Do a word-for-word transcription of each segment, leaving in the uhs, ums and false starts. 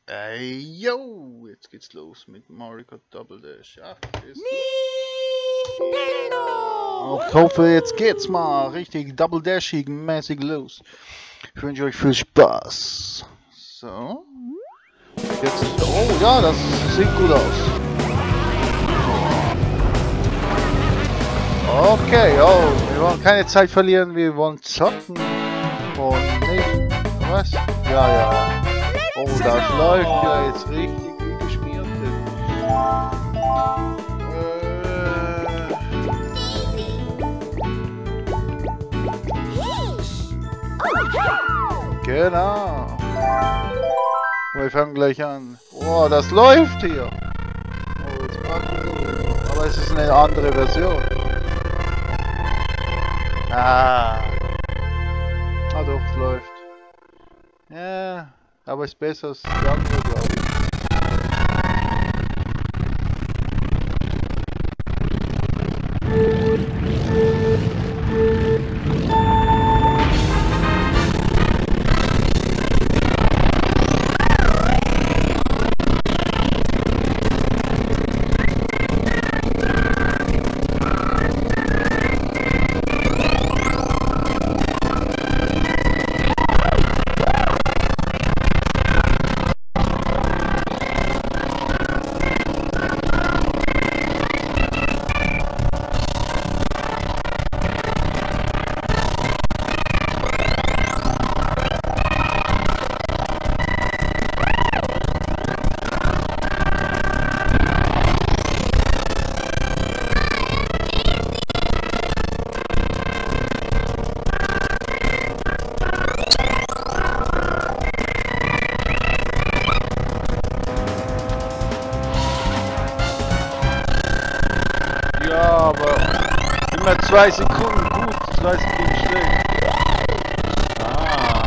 Ey, yo, jetzt geht's los mit Mario Kart Double Dash. Ach, ist oh, ich hoffe, jetzt geht's mal richtig Double Dashig mäßig los. Ich wünsche euch viel Spaß. So. Jetzt, oh ja, das sieht gut aus. Okay, oh, wir wollen keine Zeit verlieren, wir wollen zocken. Und nicht, was? Ja, ja. Oh, das läuft ja jetzt richtig wie geschmiert. Äh. Genau. Wir fangen gleich an. Oh, das läuft hier. Oh, jetzt packen wir. Aber es ist eine andere Version. Ah. Ah doch, es läuft. Ja, aber es ist besser als die andere, glaube ich. Ja, aber immer zwei Sekunden gut, zwei Sekunden schlecht. Ah.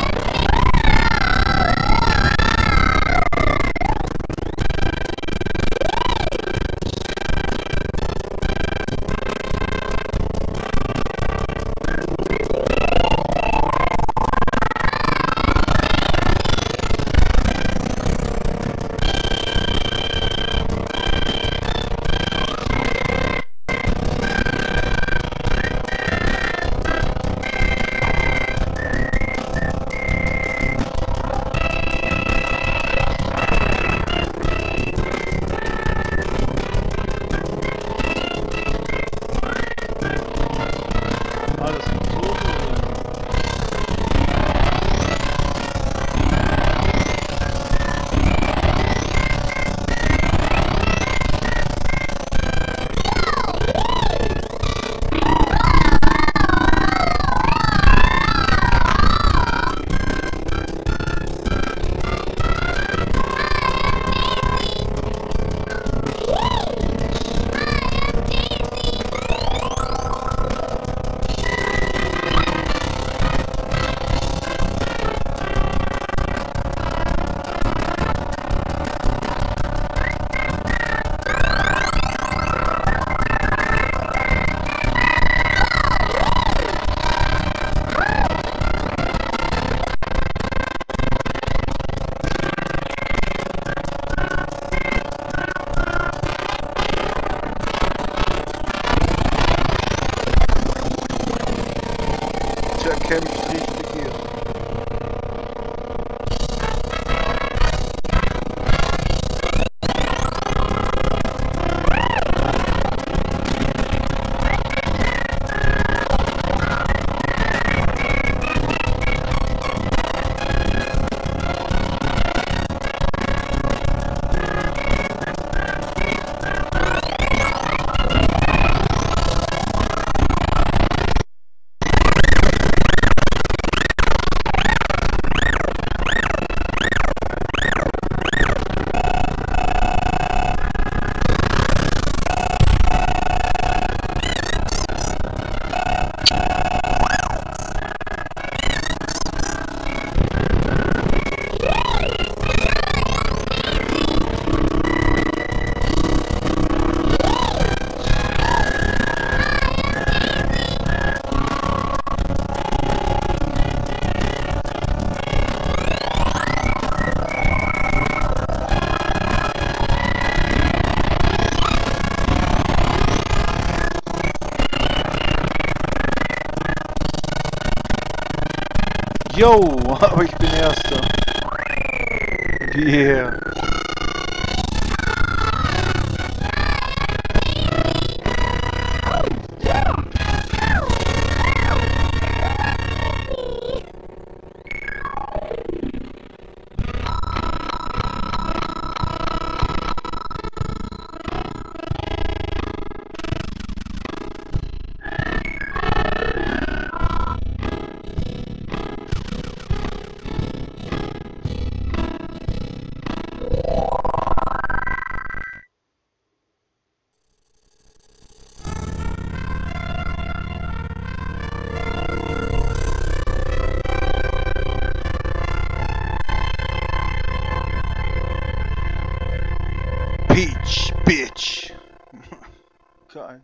Yo, aber ich bin Erster. Yeah. Peach, bitch. Geil.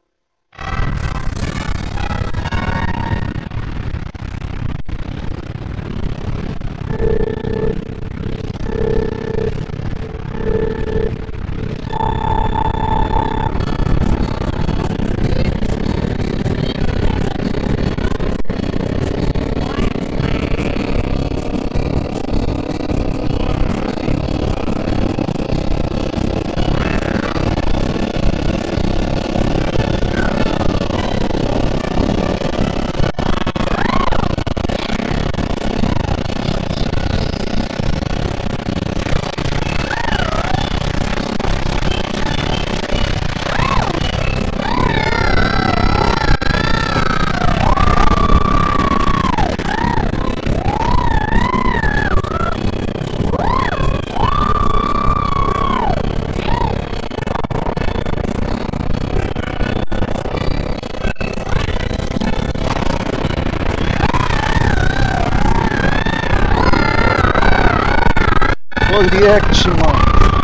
Voll die Action, Mann.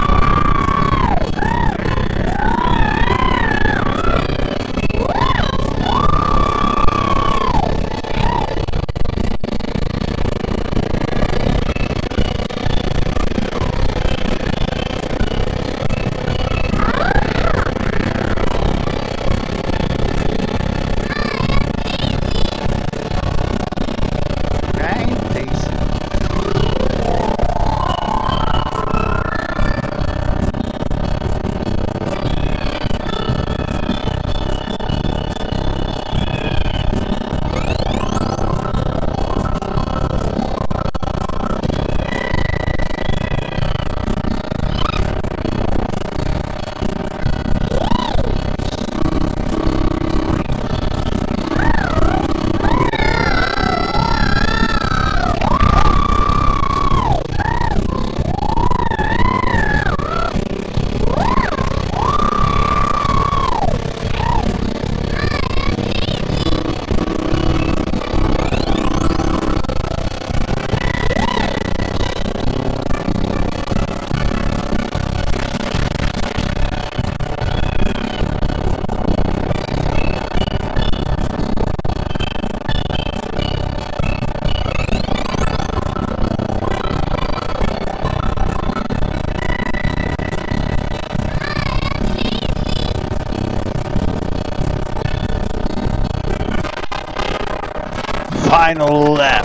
Final lap.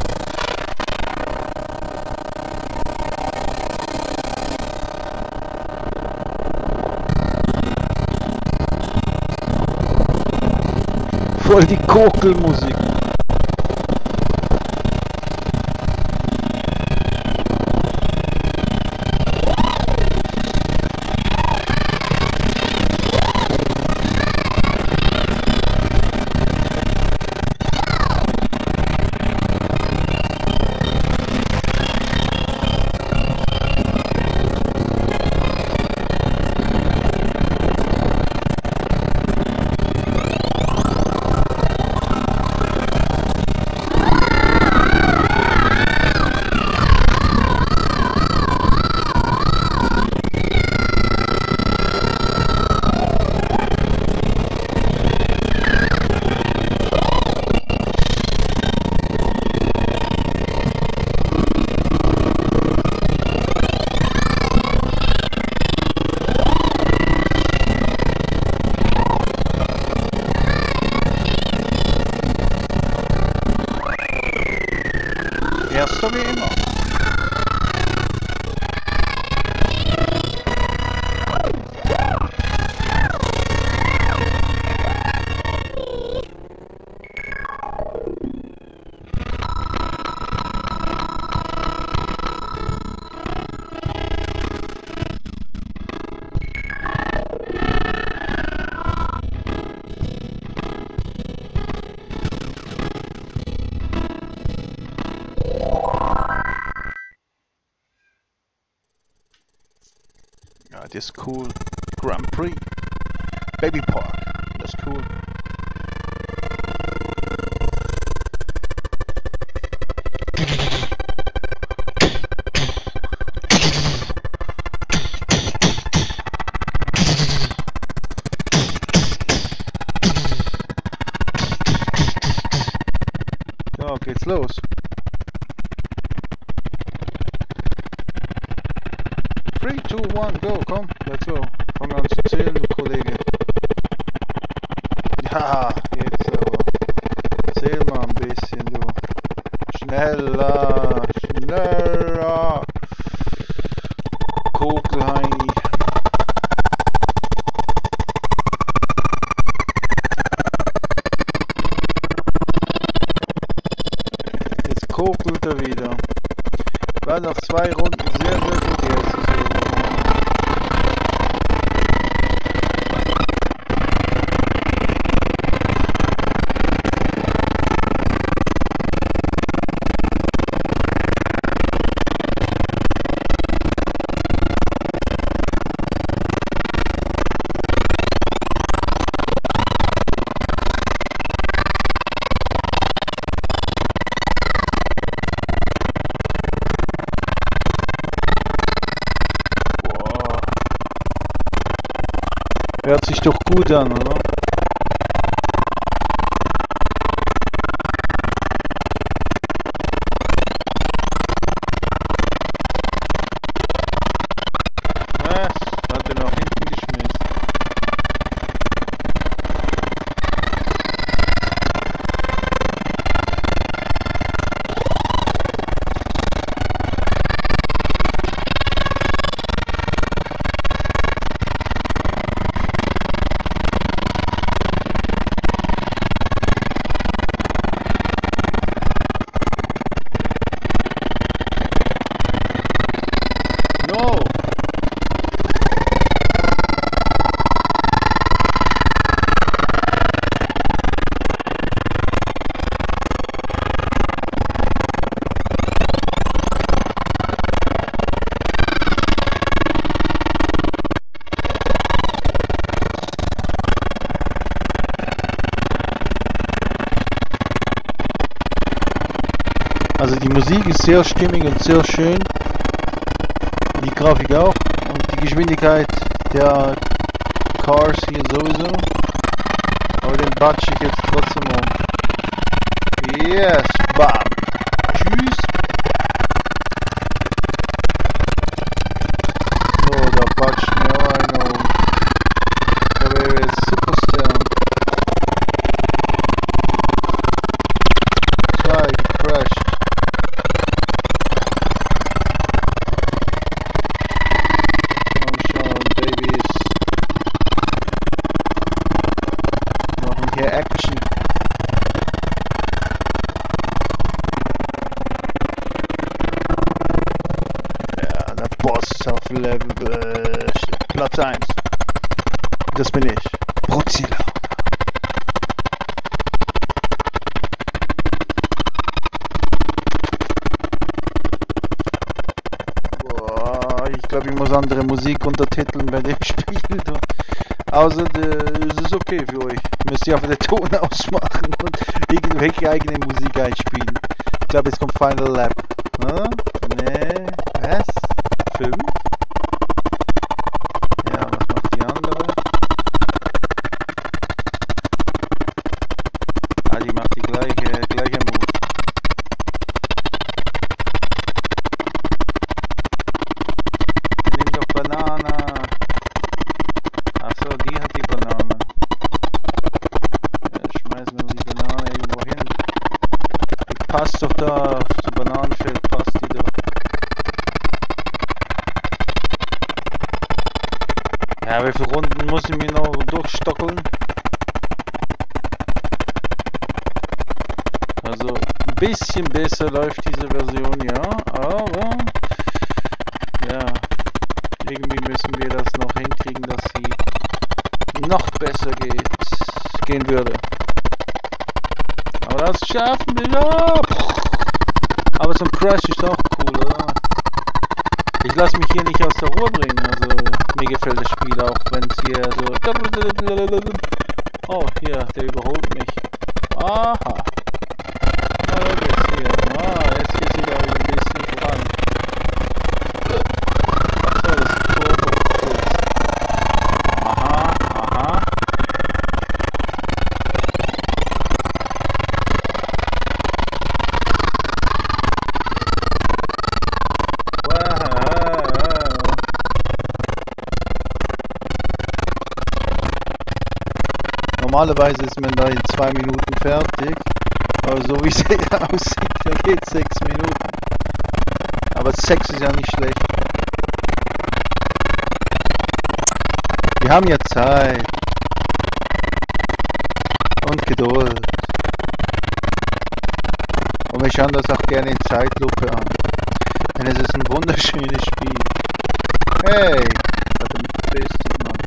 Voll die Kokelmusik. wie immer. Ja, das ist cool. Grand Prix. Baby Park. Das ist cool. Ja, geht's los. three, two, one, go, komm, let's go. Fang an zu zählen, du Kollege. Ja, jetzt aber. Zähl mal ein bisschen, du. Schneller, schneller. Kokelheini. Jetzt kokelt er wieder. War noch zwei Runden sehr, sehr gut jetzt. Hört sich doch gut an, oder? Was? Hat er nach hinten geschmissen? No! Also die Musik ist sehr stimmig und sehr schön. Die Grafik auch. Und die Geschwindigkeit der Cars hier sowieso. Aber den batsch ich jetzt trotzdem um. Yes, bam. Tschüss. So, da batsch mir auch einer um. Der wäre Superstar. Zwei gecrashed. Action. Ja, der Boss auf Level äh, Platz eins. Das bin ich. Brozilla. Boah, ich glaube, ich muss andere Musik untertiteln bei dem Spiel. Außer es ist okay für euch. Müsst ihr einfach den Ton ausmachen und irgendwelche eigene Musik einspielen. Ich glaube, jetzt kommt Final Lap. Hm? Nee. Was? Fünf? Ja, was macht die andere? Ah, die macht die gleiche, gleiche Move. Nimm doch Banana. Achso, die hat die Banane. Ja, schmeißen wir die Banane irgendwo hin. Die passt doch da, das Bananenfeld passt viele Runden muss ich mir noch durchstockeln? Also ein bisschen besser läuft diese Version, ja, aber ja, irgendwie müssen wir das noch hinkriegen, dass sie noch besser geht, gehen würde. Aber das schaffen wir ja. Aber so ein Crash ist auch cool, oder? Ich lasse mich hier nicht aus der Ruhe bringen, also mir gefällt das Spiel auch, wenn es hier so... Oh, hier, der überholt mich. Aha. Ah, jetzt hier. Ah, jetzt geht's wieder ein bisschen voran. So, das Turbo. Aha, aha. Normalerweise ist man da in zwei Minuten fertig, aber so wie es aussieht, da geht sechs Minuten. Aber sechs ist ja nicht schlecht. Wir haben ja Zeit und Geduld. Und wir schauen das auch gerne in Zeitlupe an. Denn es ist ein wunderschönes Spiel. Hey, das hat mich befestigt, Mann.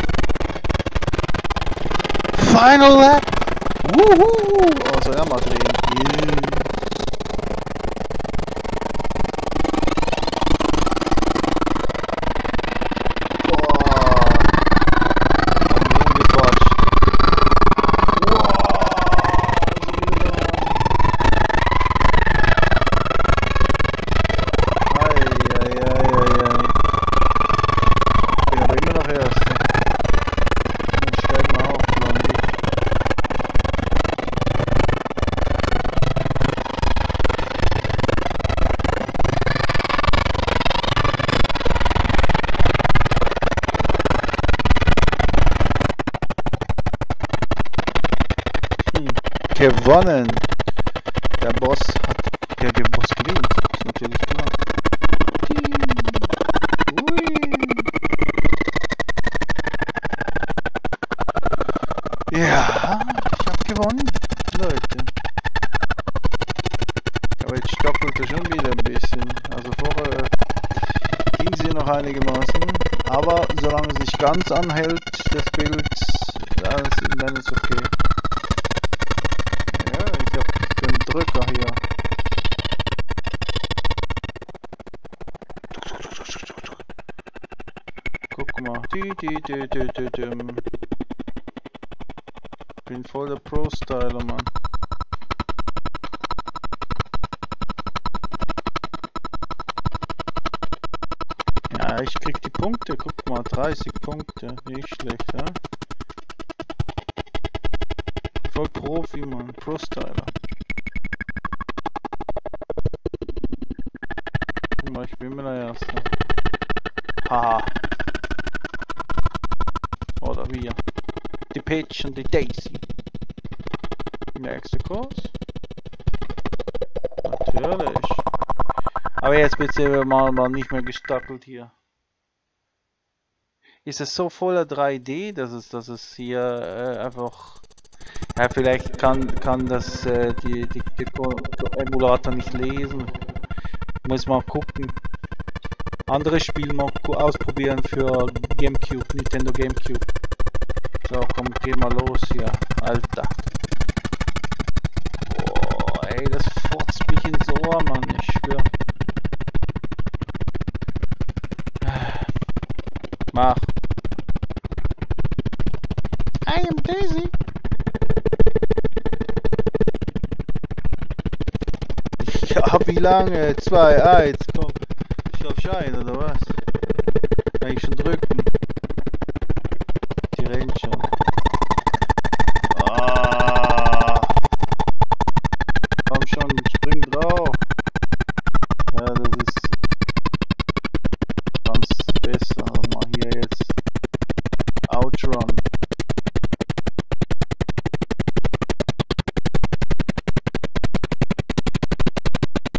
Final lap! Wuhu! Oh, soll er mal drehen? Yeah. Gewonnen! Der Boss hat... Der Boss gewinnt. Das ist natürlich klar. Ja, ich hab gewonnen, Leute. Aber jetzt stoppelt er schon wieder ein bisschen. Also vorher ging sie noch einigermaßen. Aber solange es nicht ganz anhält, das Bild, dann ist es okay. Drücker hier. Guck mal. Die, die, die, die, die, die. Bin voll der Pro-Styler, Mann. Ja, ich krieg die Punkte. Guck mal, dreißig Punkte. Nicht schlecht, ja? Voll Profi, Mann. Pro-Styler. Ich bin mir der Erste. Haha. Oder wir. Die Peach und die Daisy. Nächster Kurs. Natürlich. Aber jetzt wird es mal, mal nicht mehr gestackelt hier. Ist es so voller drei D, dass es, dass es hier äh, einfach... Ja, vielleicht kann, kann das äh, die, die, die Emulator nicht lesen. Muss mal gucken. Anderes Spiel mal ausprobieren für Gamecube, Nintendo Gamecube. So, komm, geh mal los hier, Alter. Boah, ey, das furzt mich ins Ohr, Mann, ich schwör. Mach. I am Daisy. Ja, wie lange? Zwei, eins, komm. Ich darf Schein, oder was? Kann ich schon drücken? Die rennt schon. Ah. Komm schon, spring drauf. Ja, das ist ganz besser. Mal hier jetzt Outrun.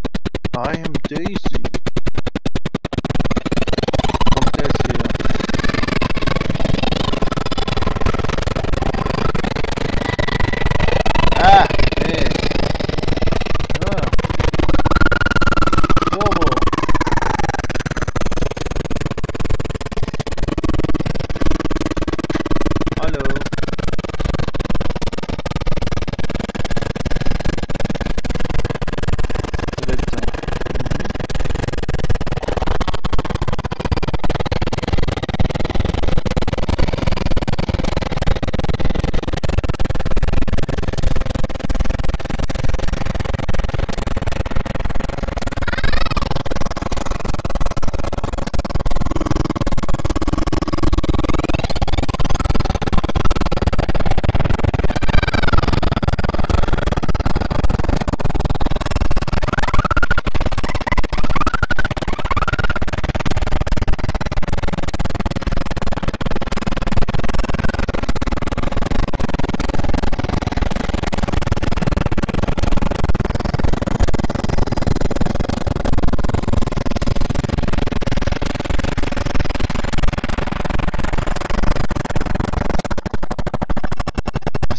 I am Daisy. Kommt jetzt hier.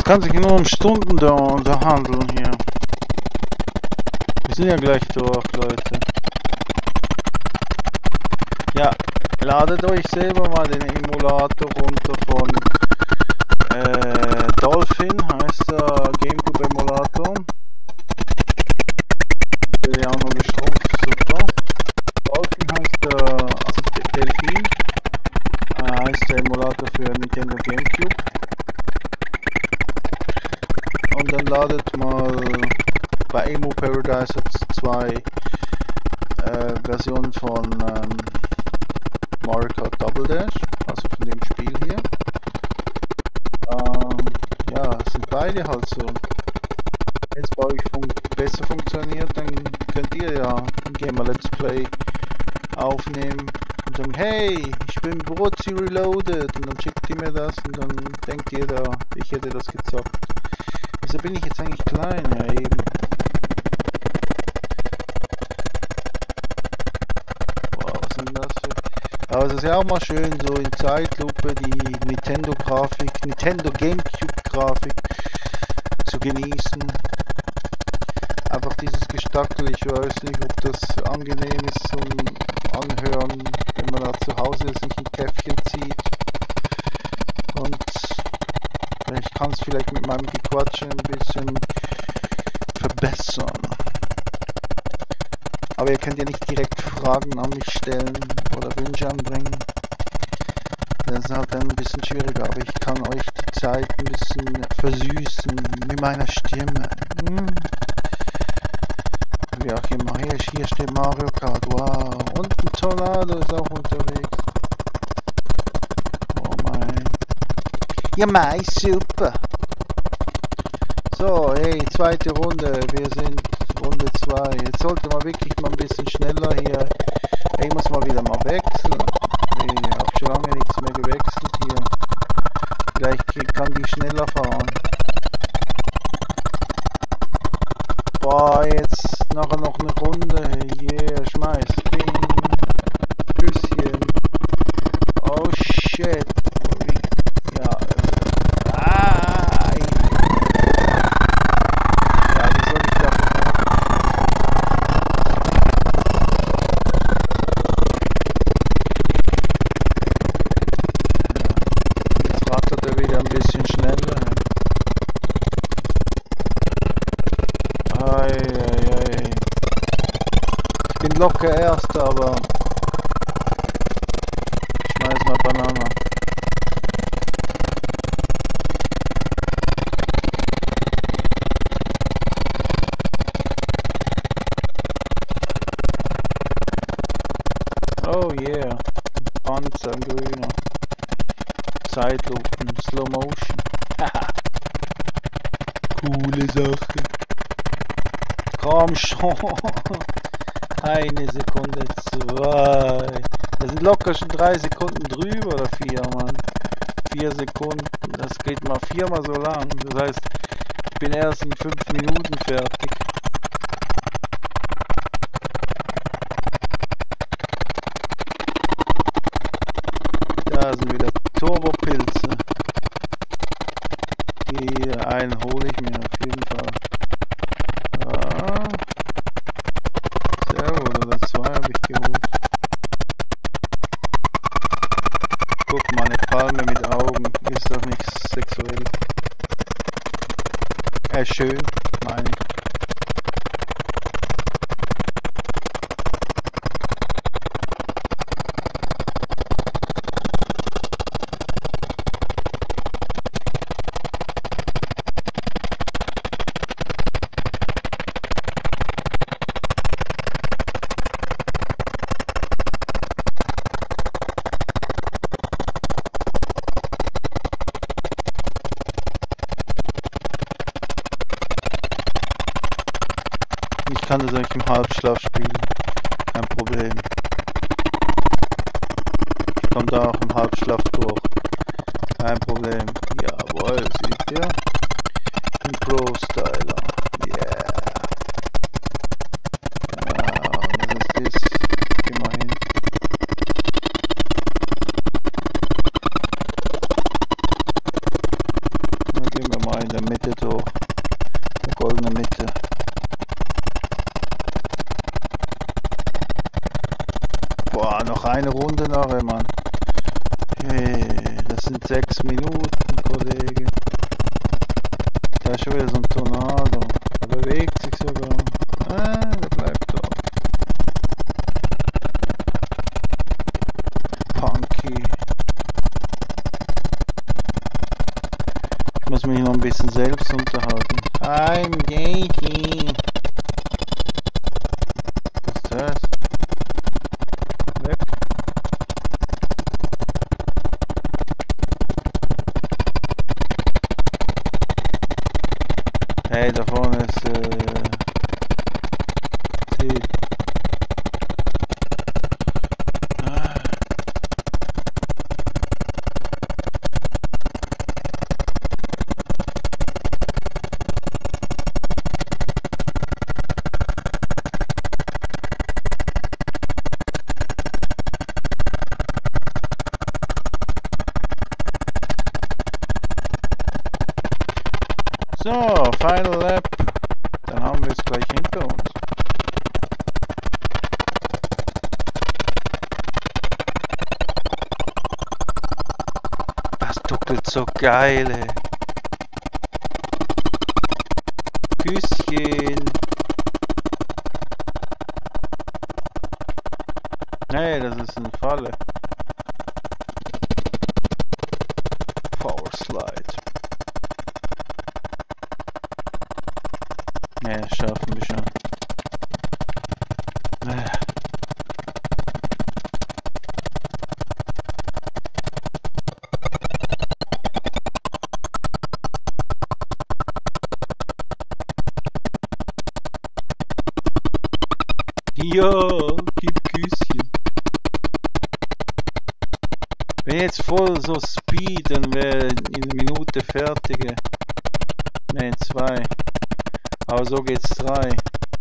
kann sich nur um Stunden da unterhandeln hier. Wir sind ja gleich durch, Leute. Ja, ladet euch selber mal den Emulator runter von äh, Dolphin, heißt der GameCube Emulator. Jetzt wird ja auch noch geschrumpft, super. Dolphin heißt der, also Delphin, äh, heißt der Emulator für Nintendo GameCube. Und dann ladet mal bei Emu Paradise zwei äh, Versionen von ähm, Mario Kart Double Dash, also von dem Spiel hier. Ähm, ja, sind beide halt so. Wenn es bei euch fun besser funktioniert, dann könnt ihr ja ein Gamer Let's Play aufnehmen und sagen, hey, ich bin Brutzi Reloaded, und dann schickt ihr mir das und dann denkt ihr da, ich hätte das gezockt. Wieso bin ich jetzt eigentlich klein? Ja, eben. Wow, was ist denn das für... Aber es ist ja auch mal schön, so in Zeitlupe die Nintendo-Grafik, Nintendo GameCube-Grafik zu genießen. Einfach dieses Gestackel, ich weiß nicht, ob das angenehm ist zum Anhören, wenn man da zu Hause sich ein Käffchen zieht. Und ich kann es vielleicht mit meinem Gequatsche ein bisschen verbessern. Aber ihr könnt ja nicht direkt Fragen an mich stellen oder Wünsche anbringen. Das ist halt dann ein bisschen schwieriger, aber ich kann euch die Zeit ein bisschen versüßen mit meiner Stimme. Hm. Wie auch immer. Hier, hier steht Mario Kart. Wow. Und ein Tornado ist auch unterwegs. Oh mein. Ja, mei, super. So, hey, zweite Runde. Wir sind Runde zwei. Jetzt sollte man wirklich mal ein bisschen schneller hier. Ich muss mal wieder mal wechseln. Ich habe schon lange nichts mehr gewechselt hier. Vielleicht kann die schneller fahren. Boah, jetzt nachher noch eine Runde. Yeah, schmeiß. Bing. Küsschen. Oh shit. Ja. Ah. Ja, wie soll ich das machen? Jetzt rattert er wieder ein bisschen schneller. Ei, ei, ei. Ich bin locker Erster, aber ich schmeiß mal Banane. Oh yeah, Panzer, ein grüner. Zeitlupen, Slow Motion. Haha. Coole Sache. Komm schon. Eine Sekunde, zwei. Das sind locker schon drei Sekunden drüber oder vier, Mann. Vier Sekunden. Das geht mal viermal so lang. Das heißt, ich bin erst in fünf Minuten fertig. Da sind wieder Turbopilze. Die einen hole ich mir auf jeden Fall. Ah. Sehr gut, oder zwei habe ich geholt. Guck mal, eine Palme mit Augen. Ist doch nichts sexuell. Äh, schön, meine ich. Ich kann das eigentlich im Halbschlaf spielen. Kein Problem. Ich komme da auch im Halbschlaf durch. Kein Problem. Jawohl, seht ihr? Ein Pro-Styler. Yeah. Ja, was ist das? Geh mal hin. Dann gehen wir mal in der Boah, noch eine Runde nachher, Mann. Hey, das sind sechs Minuten, Kollege. Da ist schon wieder so ein Tornado. Der bewegt sich sogar. Ah, der bleibt dort. Punky. Ich muss mich noch ein bisschen selbst unterhalten. I'm Yankee. Was ist das? Weg. Hey, da vorne ist äh, Ziel. Ah. So, Final Lap. Dann haben wir es gleich hinter uns. Das duckelt so geil, ey. Küsschen. Nee, das ist eine Falle. Power Slide. Ja, schaffen wir schon. Äh. Ja, gib Küsschen. Wenn ich jetzt voll so Speed, dann wäre in einer Minute fertige. Ne, zwei. Aber so geht's drei.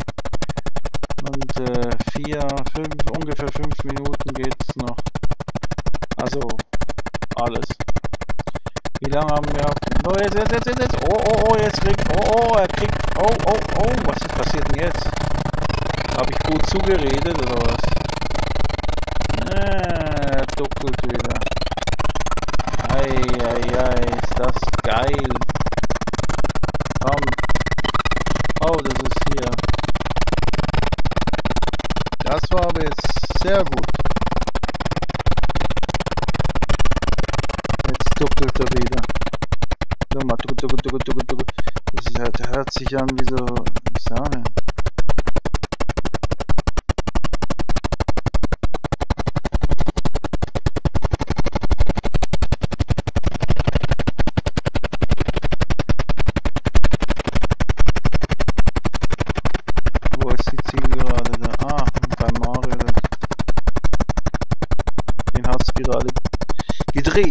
Und äh, vier, fünf, ungefähr fünf Minuten geht's noch. Also alles. Wie lange haben wir auf dem... Oh, jetzt, jetzt, jetzt, jetzt, jetzt. Oh, oh, oh, jetzt kriegt... Oh, oh, er kriegt... Oh, oh, oh, was ist passiert denn jetzt? Habe ich gut zugeredet oder was? Ah, er duckelt wieder. Ei, ei, ei, ist das geil. Komm. Oh, das ist hier. Das war aber jetzt sehr gut. Jetzt duckelt er wieder. Nochmal, duckelt, duckelt, duckelt, duckelt, duckelt. Das ist, der hört sich an wie so... Sache. Gerade gedreht.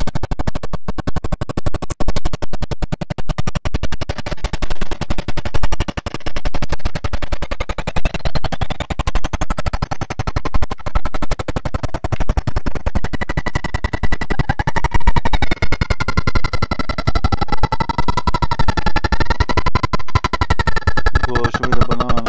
Boah, schon wieder Banane.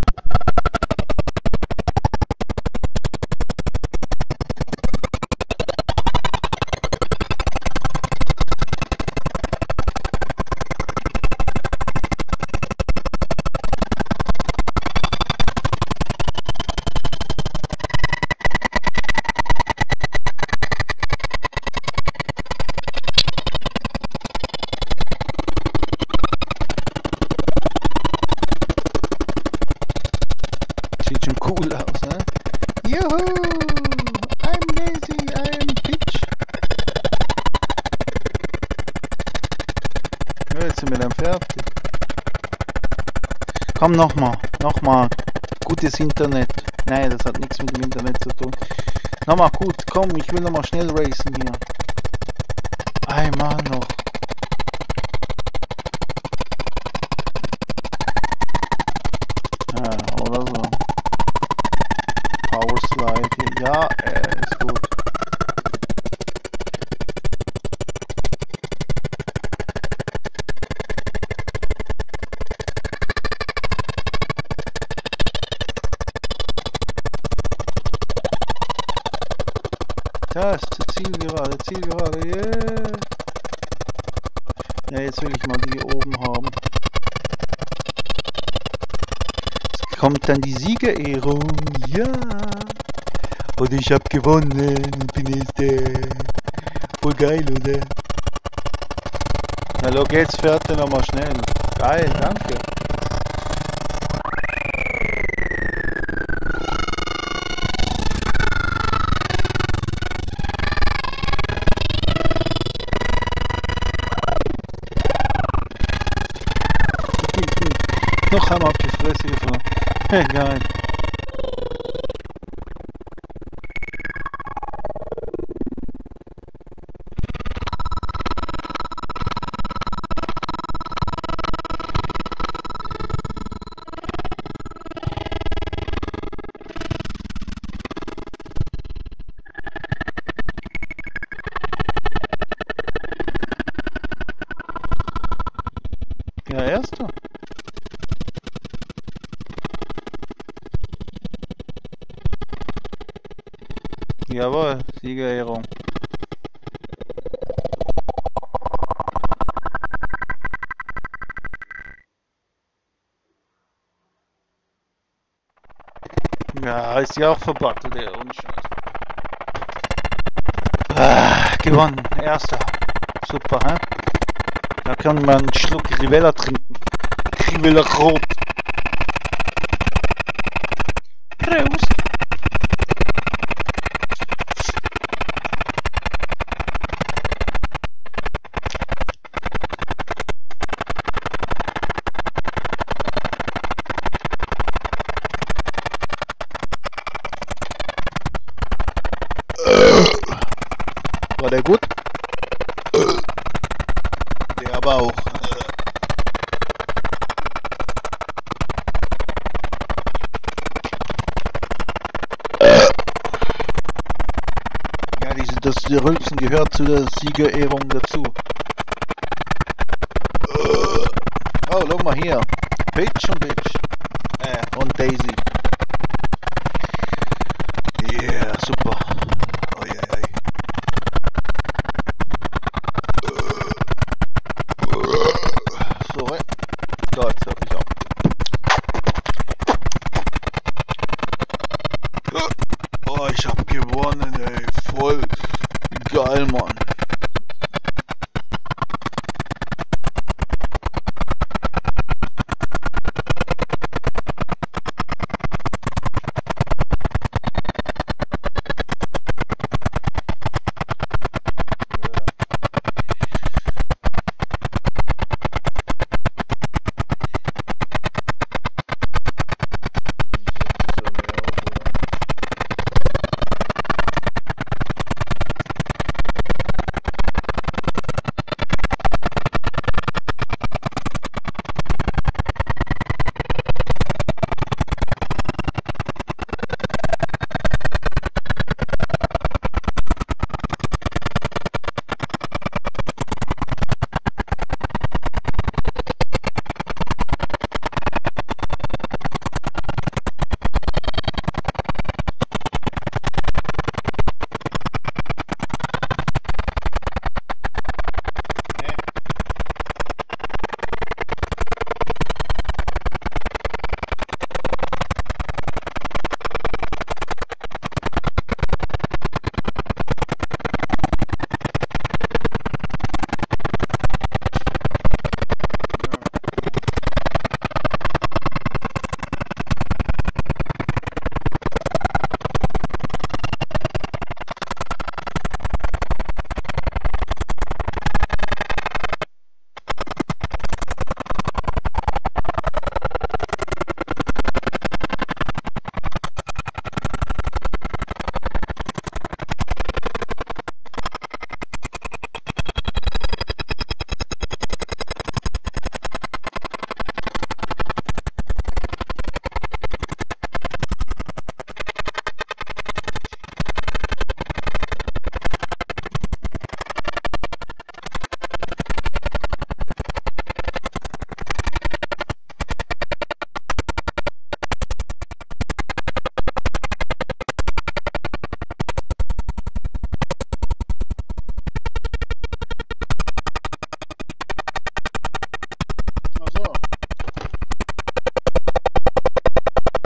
Sieht schon cool aus, ne? Juhu! I'm Daisy, I'm Peach. Ja, jetzt sind wir dann fertig. Komm nochmal, nochmal. Gutes Internet. Nein, das hat nichts mit dem Internet zu tun. Nochmal gut, komm, ich will nochmal schnell racen hier. Einmal noch. Ja, oder so. Power Slide. Ja, äh, ist gut. Taste, Zielgerade, Zielgerade, yeah. Ja, jetzt will ich mal die hier oben haben. Jetzt kommt dann die Siegerehrung, ja. Und ich hab gewonnen, ich bin Erster. Voll geil, oder? Na, los geht's, fertig, nochmal schnell. Geil, danke. Noch einmal auf die Fresse gefahren. Hey, geil. Ja, Erster. Jawohl, Siegerehrung. Ja, ist ja auch verbattelt, der Unscheiß. Ah, gewonnen, Erster. Super, hä? Da kann man einen Schluck Rivella trinken. Rivella Rot. Prost. War der gut? Der aber auch. Ja, diese, das Rülpsen gehört zu der Siegerehrung dazu. Oh, schau mal hier. Peach und Peach. Äh, und Daisy. Yeah, super. Oh, yeah, yeah. Sorry. So, jetzt hab ich auch. Oh, ich hab gewonnen, ey. Voll geil, Mann.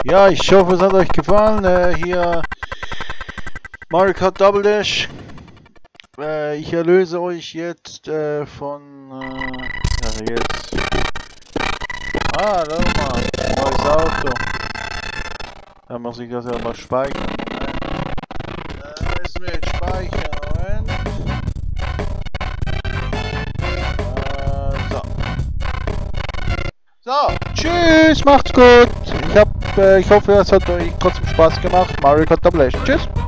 Ja, ich hoffe, es hat euch gefallen. Äh, hier Mario Kart Double Dash. Äh, ich erlöse euch jetzt äh, von... Äh, also jetzt... Ah, da mal. Neues Auto. Da muss ich das ja mal speichern. Da müssen wir jetzt speichern. Moment. Äh, so. So, tschüss, macht's gut. Ich hab, äh, ich hoffe, es hat euch trotzdem Spaß gemacht. Mario Kart Double Dash. Tschüss.